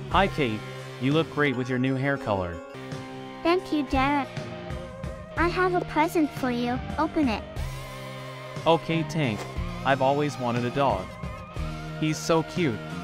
Hi Kate, you look great with your new hair color. Thank you, Derek. I have a present for you. Open it. Okay Tank, I've always wanted a dog. He's so cute.